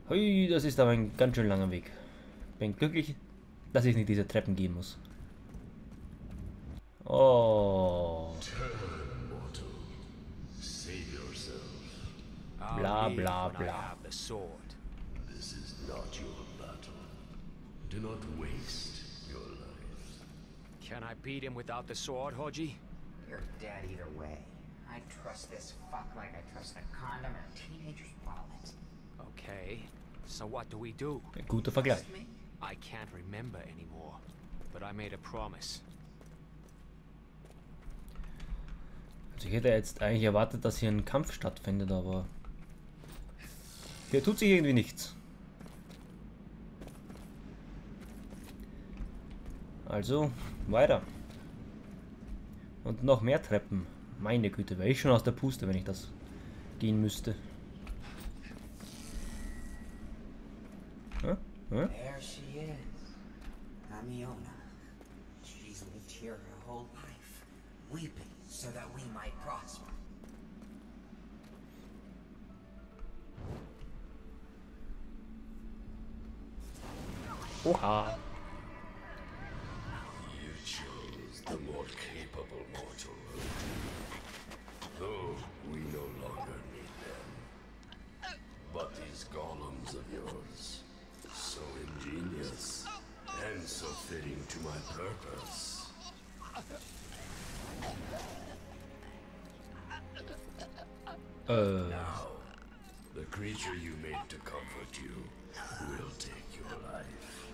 Hui, das ist aber ein ganz schön langer Weg. Bin glücklich, dass ich nicht diese Treppen gehen muss. Oh. Turn, mortal. Save yourself. Bla bla bla. The sword. This is not your battle. Do not waste your life. Can I beat him without the sword, Hoji? You're dead either way. I trust this fuck like I trust a condom and a teenager's wallet. Okay. So what do we do? Ein guter Vergleich. Trust me? I can't remember anymore, but I made a promise. Also ich hätte jetzt eigentlich erwartet, dass hier ein Kampf stattfindet, aber hier tut sich irgendwie nichts. Also weiter. Und noch mehr Treppen. Meine Güte, wäre ich schon aus der Puste, wenn ich das gehen müsste. Hä? Hä? There she is. Amiona. She's lived here her whole life, weeping so that we might prosper. Oha. You chose the more capable mortal. Though we no longer need them. But these golems of yours, so ingenious and so fitting to my purpose. Now, the creature you made to comfort you will take your life.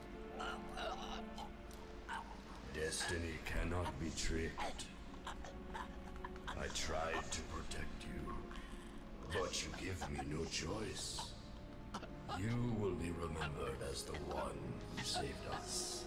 Destiny cannot be tricked. I tried to protect you, but you give me no choice. You will be remembered as the one who saved us.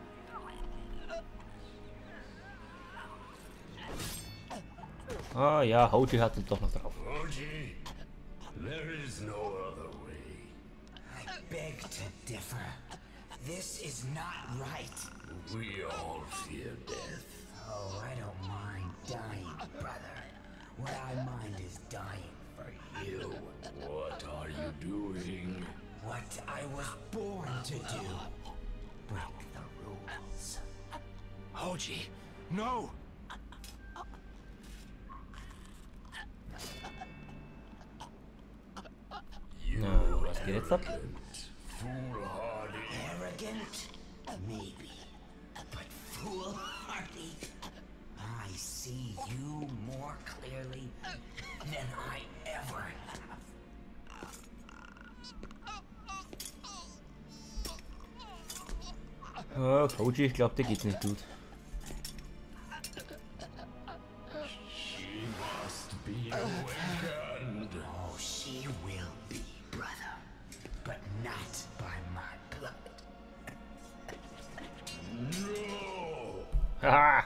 Ah ja, Hoji hat es doch noch drauf. Oji, there is no other way. I beg to differ. This is not right. We all fear death. Oh, I don't mind dying, brother. What I mind is dying for you. What are you doing? What I was born to do. Break the rules. Hoji, no! You Na, was geht jetzt ab? foolhardy. Arrogant? Maybe. But foolhardy? I see you more clearly than I ever have. Ah, Hoji, ich glaube, dir geht's nicht gut. She must be awakened. Oh, she will be, brother. But not by my blood. No! Haha!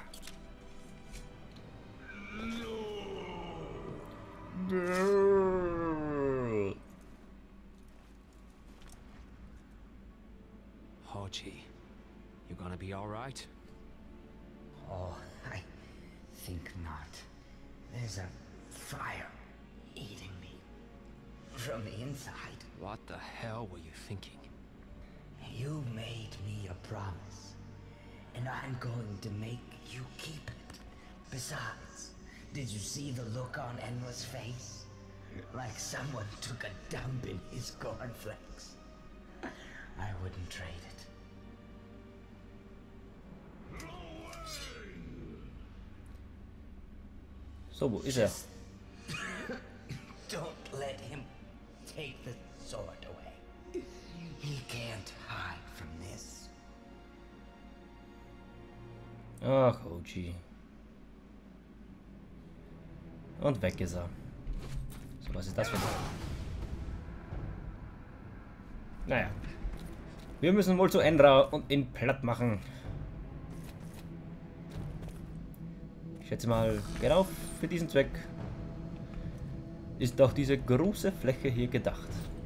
Hoji, you gonna be alright? Oh, I think not. There's a fire eating me from the inside. What the hell were you thinking? You made me a promise, and I'm going to make you keep it. Besides, did you see the look on Enla's face? Like someone took a dump in his cornflakes. I wouldn't trade it. So, wo ist er? Don't let him take the sword away. He can't hide from this. Ach, Hoji. Und weg ist er. So, was ist das für ein... Naja. Wir müssen wohl zu Endra und ihn platt machen. Ich schätze mal, genau für diesen Zweck ist auch diese große Fläche hier gedacht.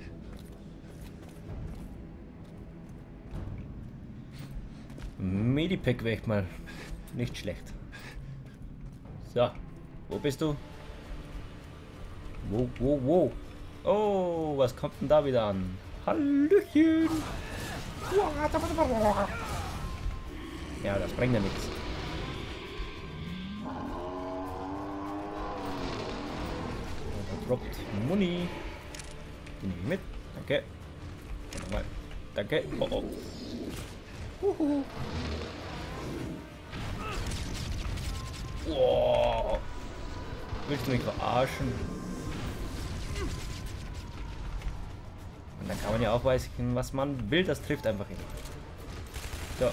Medipack wäre echt mal nicht schlecht. So, wo bist du? Wo? Oh, was kommt denn da wieder an? Hallöchen. Ja, das bringt ja nichts. Und da droppt Muni. Die nehme ich mit. Danke. Und nochmal. Danke. Oh oh. Huhu. Wow. Willst du mich verarschen? Und dann kann man ja auch weiß, was man will, das trifft einfach hin. So.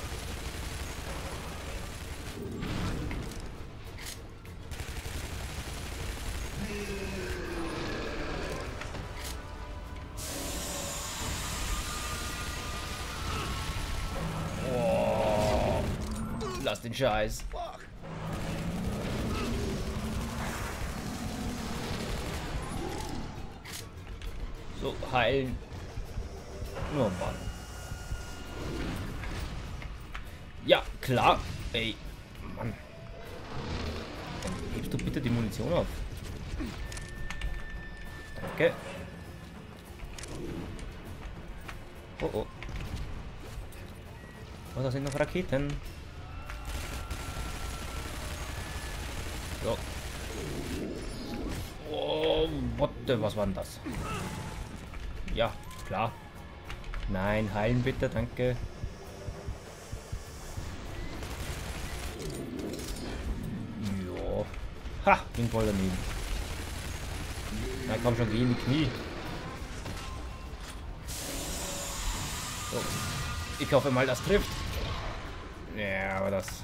Oh. Lass den Scheiß. So, heilen. Oh Mann. Ja, klar. Ey, Mann. Dann hebst du bitte die Munition auf. Danke. Oh oh. Oh, da sind noch Raketen. So. Oh, was war denn das? Ja, klar. Nein, heilen bitte, danke. Jo. Ha, bin voll daneben. Na komm schon, geh in die Knie. So. Ich hoffe mal, das trifft. Ja, aber das...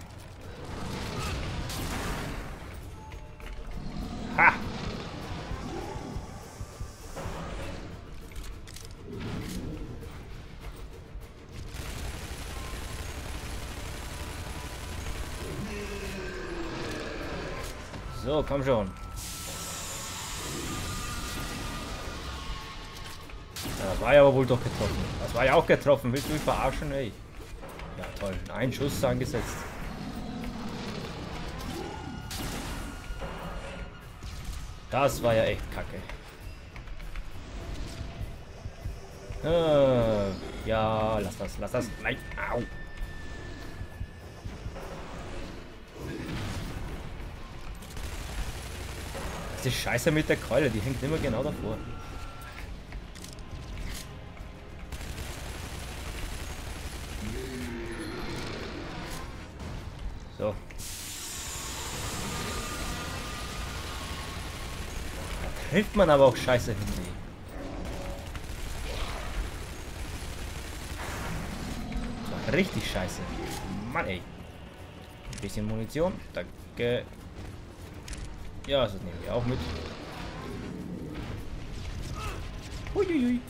Ha! So, komm schon. Ja, das war ja aber wohl doch getroffen. Das war ja auch getroffen. Willst du mich verarschen, ey? Ja, toll. Ein Schuss angesetzt. Das war ja echt kacke. Ja, lass das, lass das. Nein, au. Die Scheiße mit der Keule, die hängt immer genau davor. So. Da trifft man aber auch Scheiße hin. Das war richtig scheiße. Mann, ey. Ein bisschen Munition. Danke. Ja, das nehmen wir auch mit. Uiuiui.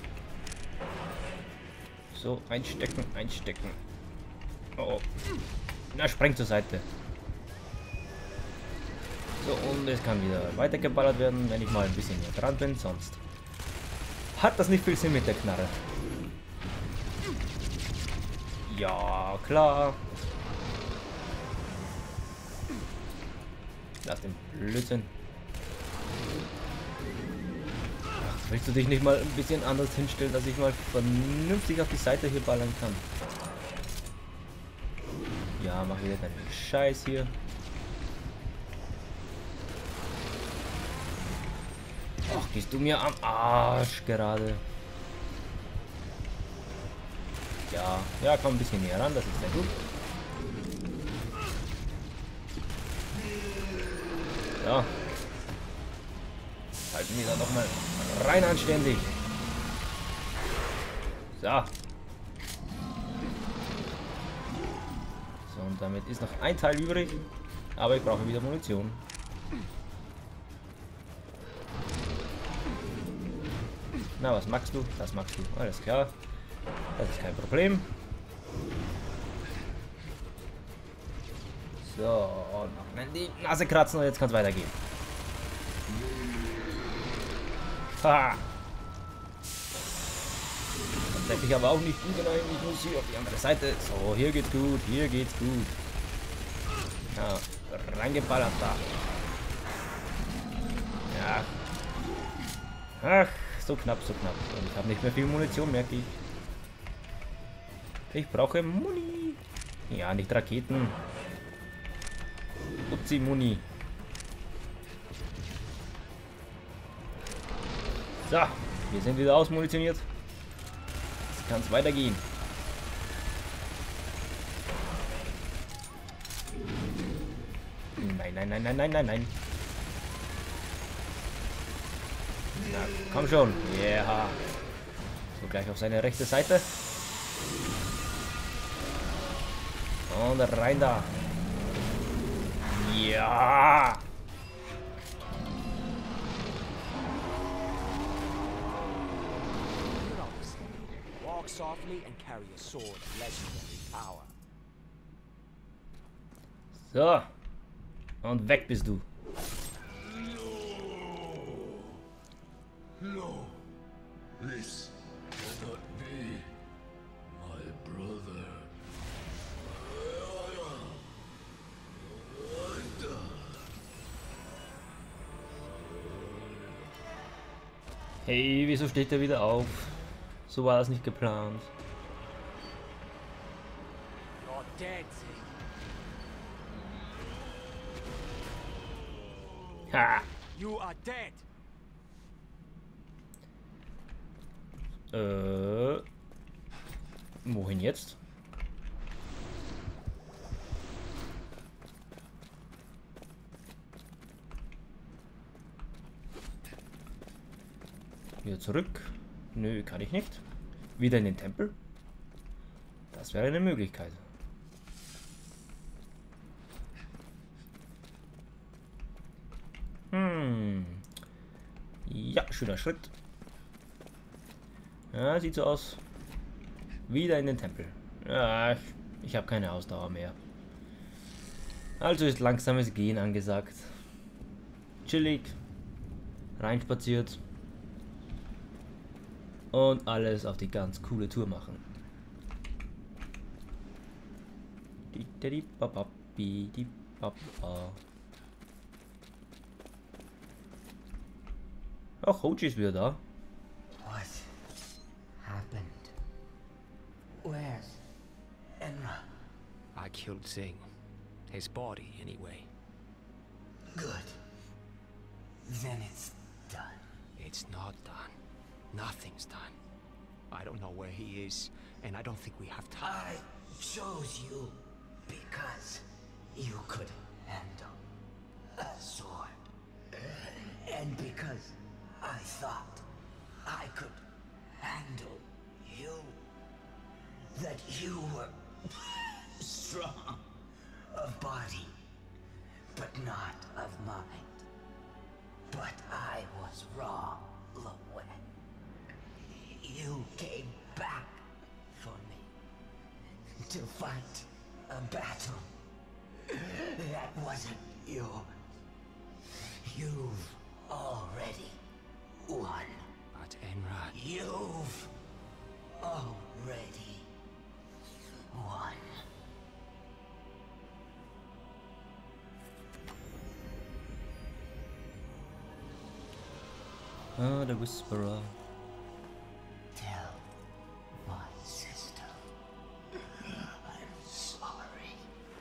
So, einstecken, einstecken. Oh, oh. Na, sprengt zur Seite. So, und es kann wieder weitergeballert werden, wenn ich mal ein bisschen näher dran bin, sonst hat das nicht viel Sinn mit der Knarre. Ja, klar. Lass den Blödsinn. Ach, willst du dich nicht mal ein bisschen anders hinstellen, dass ich mal vernünftig auf die Seite hier ballern kann? Ja, mach wieder deinen Scheiß hier. Ach, gehst du mir am Arsch gerade. Ja, ja, komm ein bisschen näher ran, das ist sehr gut. Ja. Halten wir da nochmal rein anständig. So. So, und damit ist noch ein Teil übrig. Aber ich brauche wieder Munition. Na, was magst du? Das magst du. Alles klar. Das ist kein Problem. So, noch die Nase kratzen und jetzt kann es weitergehen. Haha. Das treffe ich aber auch nicht gut. Nein, ich muss hier auf die andere Seite. So, hier geht's gut, hier geht's gut. Ja, reingeballert da. Ja. Ach, so knapp, so knapp. Und ich habe nicht mehr viel Munition, merke ich. Ich brauche Muni. Ja, nicht Raketen. Upsi Muni. So, wir sind wieder ausmunitioniert. Jetzt kann es weitergehen. Nein, nein, nein, nein, nein, nein, nein. Na, komm schon. Ja. Yeah. So, gleich auf seine rechte Seite. Und rein da. Ja. Walk softly and carry a sword of legendary power. So. Und weg bist du. No, this cannot be my brother. Hey, wieso steht er wieder auf? So war das nicht geplant. You're dead. Ha! You are dead. Wohin jetzt? Wieder zurück? Nö, kann ich nicht. Wieder in den Tempel? Das wäre eine Möglichkeit. Ja, schöner Schritt. Ja, sieht so aus. Wieder in den Tempel. Ja, ich habe keine Ausdauer mehr. Also ist langsames Gehen angesagt. Chillig. Reinspaziert. Und alles auf die ganz coole Tour machen. Auch Hoji ist wieder da. What happened? Where's Enra? I killed Zing. His body, anyway. Good. Then it's done. It's not done. Nothing's done. I don't know where he is, and I don't think we have time. I chose you because you could handle a sword. And because I thought I could handle you. That you were strong of body, but not of mind. But I was wrong, Luwen. You came back for me to fight a battle that wasn't yours. You've already won. But Enra, You've already won. Ah, the Whisperer. Tell my sister I'm sorry.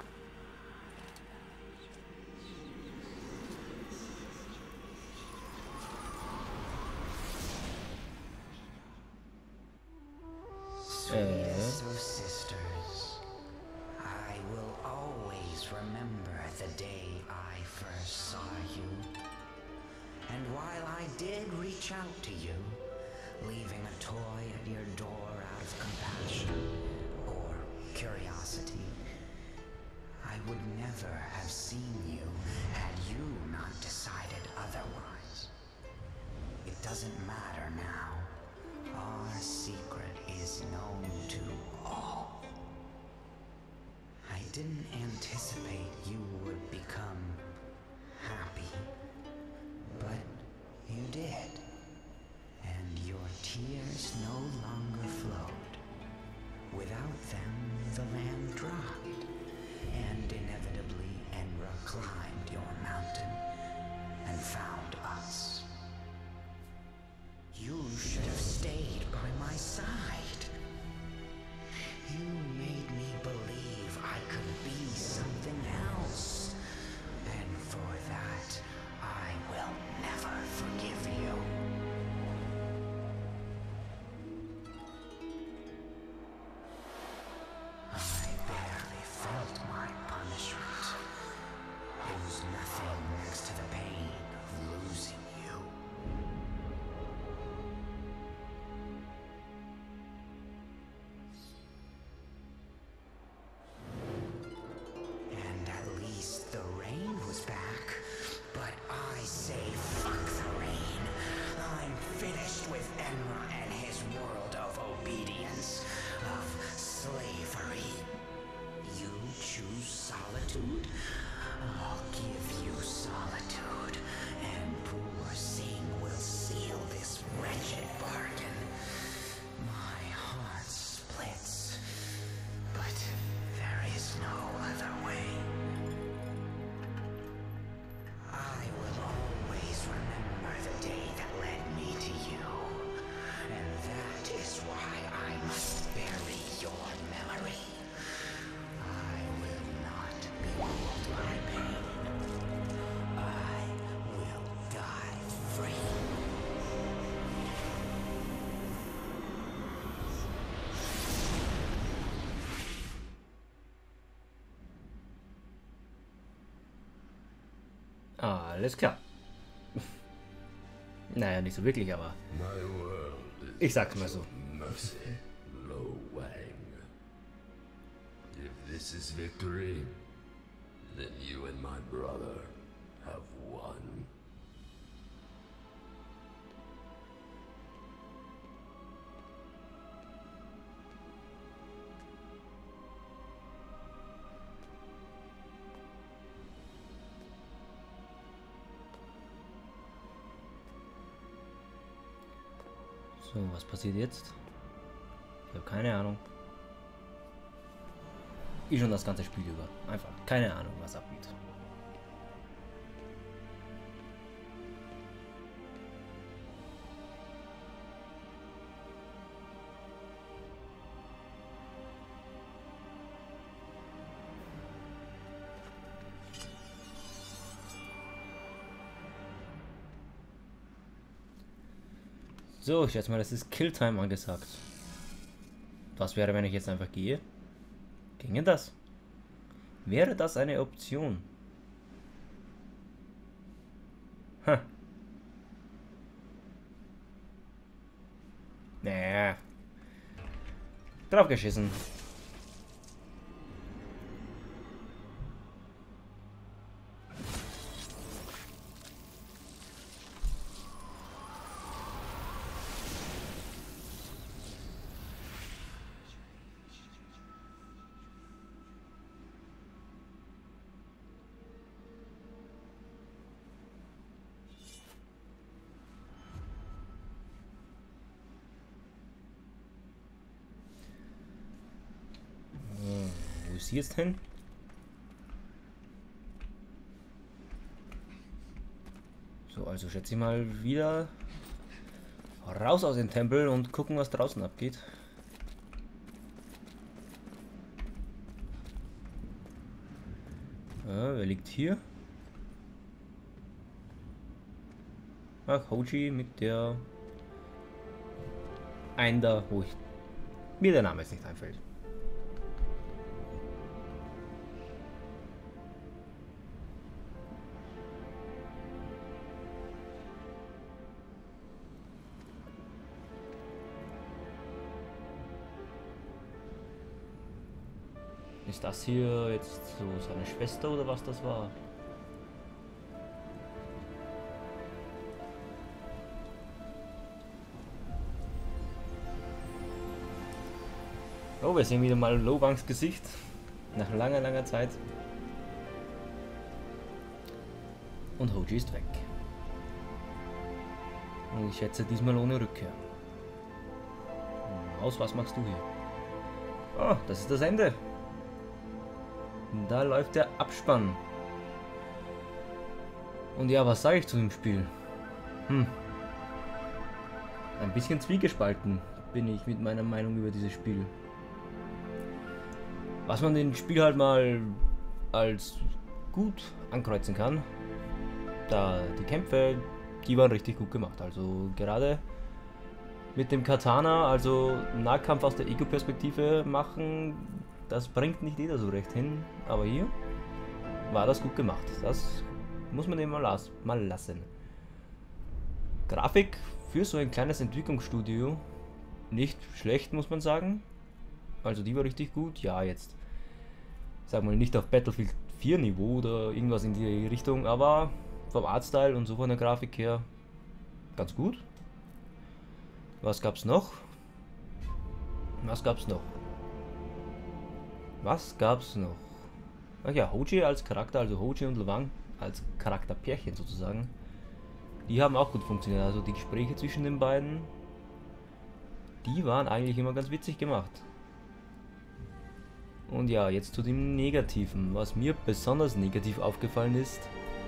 Sweetest of sisters, I will always remember the day I first saw you. And while I did reach out to you, leaving a toy at your door out of compassion or curiosity, I would never have seen you had you not decided otherwise. It doesn't matter now. Our secret is known to all. I didn't anticipate you would become happy, but you did. And your tears no longer flowed. Without them, the land dropped, and inevitably Enra climbed your mountain and found us. You Enra and his world of obedience, of slavery. You choose solitude? I'll give you solitude, and poor Sing will seal this wretched bargain. My heart splits, but there is no other way. I will always remember the day that led me to you, and that is why I must bury your memory. I will not be ruled by pain. I will die free. Alles klar. Naja, nicht so wirklich, aber My world ich sag's mal so. mercy, Lo Wang. If this is victory, then you and my brother have won. So, was passiert jetzt? Ich habe keine Ahnung. Wie schon das ganze Spiel über. Einfach keine Ahnung, was abgeht. So, ich schätze mal, das ist Killtime angesagt. Was wäre, wenn ich jetzt einfach gehe? Ginge das? Wäre das eine Option? Ha. Naja. Draufgeschissen. Wo ist sie jetzt hin? So, also schätze ich mal wieder raus aus dem Tempel und gucken, was draußen abgeht. Wer liegt hier? Ach, Hoji mit der einen da, wo ich mir der Name jetzt nicht einfällt. Ist das hier jetzt so seine Schwester oder was das war? Oh, wir sehen wieder mal Lo Wangs Gesicht. Nach langer, langer Zeit. Und Hoji ist weg. Und ich schätze diesmal ohne Rückkehr. Aus, was machst du hier? Oh, das ist das Ende. Da läuft der Abspann. Und ja, was sage ich zu dem Spiel? Ein bisschen zwiegespalten bin ich mit meiner Meinung über dieses Spiel. Was man den Spiel halt mal als gut ankreuzen kann, da die Kämpfe, die waren richtig gut gemacht. Also gerade mit dem Katana, also Nahkampf aus der Ego-Perspektive machen, das bringt nicht jeder so recht hin, aber hier war das gut gemacht. Das muss man eben mal lassen. Grafik für so ein kleines Entwicklungsstudio nicht schlecht, muss man sagen. Also die war richtig gut. Ja, jetzt sag mal nicht auf Battlefield 4 Niveau oder irgendwas in die Richtung, aber vom Artstyle und so von der Grafik her ganz gut. Was gab's noch? Was gab's noch? Was gab's noch? Ach ja, Hoji als Charakter, also Hoji und Lwang als Charakterpärchen sozusagen. Die haben auch gut funktioniert. Also die Gespräche zwischen den beiden, die waren eigentlich immer ganz witzig gemacht. Und ja, jetzt zu dem Negativen. Was mir besonders negativ aufgefallen ist,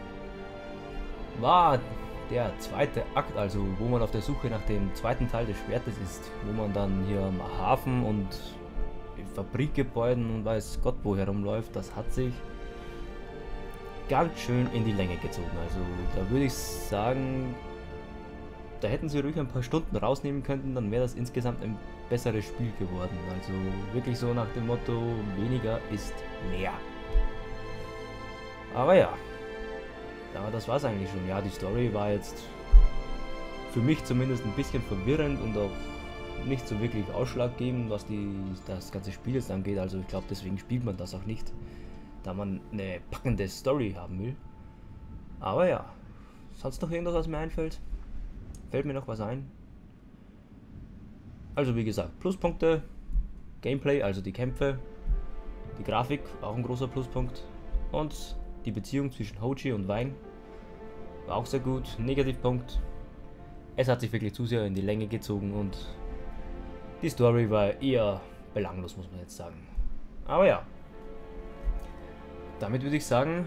war der zweite Akt, also wo man auf der Suche nach dem zweiten Teil des Schwertes ist, wo man dann hier am Hafen und in Fabrikgebäuden und weiß Gott wo herumläuft. Das hat sich ganz schön in die Länge gezogen. Also da würde ich sagen, da hätten sie ruhig ein paar Stunden rausnehmen können, dann wäre das insgesamt ein besseres Spiel geworden. Also wirklich so nach dem Motto, weniger ist mehr. Aber ja, das war es eigentlich schon. Ja, die Story war jetzt für mich zumindest ein bisschen verwirrend und auch nicht so wirklich ausschlaggebend, was das ganze Spiel jetzt angeht. Also ich glaube, deswegen spielt man das auch nicht, da man eine packende Story haben will. Aber ja, sonst noch irgendwas, was mir einfällt? Fällt mir noch was ein? Also wie gesagt, Pluspunkte, Gameplay, also die Kämpfe, die Grafik, auch ein großer Pluspunkt, und die Beziehung zwischen Hoji und Wang war auch sehr gut. Negativpunkt, es hat sich wirklich zu sehr in die Länge gezogen und die Story war eher belanglos, muss man jetzt sagen. Aber ja, damit würde ich sagen,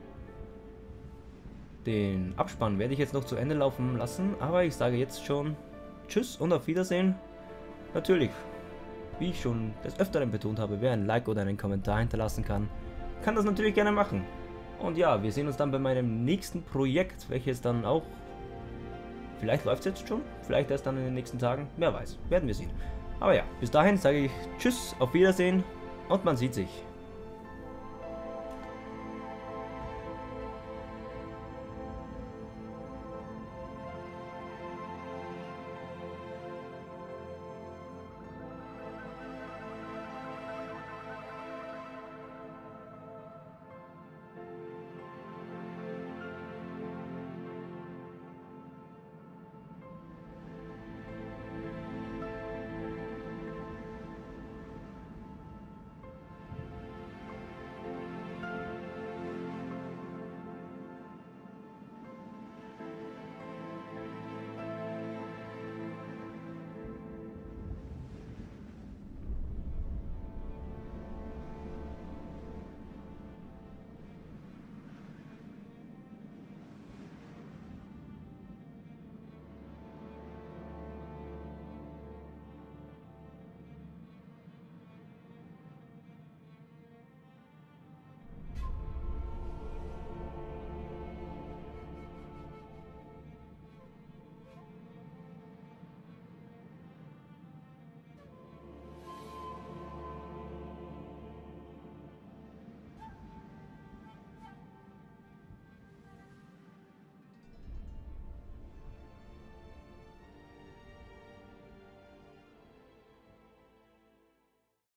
den Abspann werde ich jetzt noch zu Ende laufen lassen, aber ich sage jetzt schon Tschüss und auf Wiedersehen. Natürlich, wie ich schon des Öfteren betont habe, wer ein Like oder einen Kommentar hinterlassen kann das natürlich gerne machen. Und ja, wir sehen uns dann bei meinem nächsten Projekt, welches dann auch, vielleicht läuft es jetzt schon, vielleicht erst dann in den nächsten Tagen, wer weiß, werden wir sehen. Aber ja, bis dahin sage ich Tschüss, auf Wiedersehen und man sieht sich.